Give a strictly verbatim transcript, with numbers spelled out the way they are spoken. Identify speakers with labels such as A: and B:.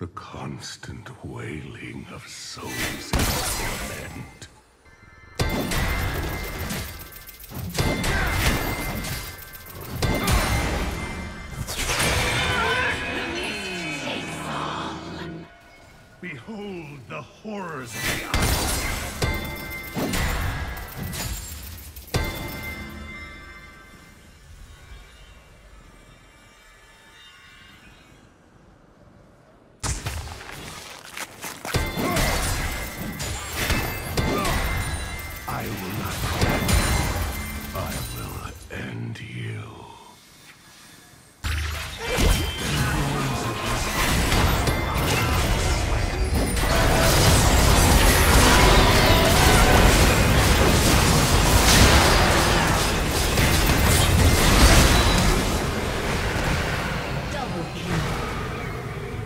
A: The constant wailing of souls in torment. Behold the horrors of the eye.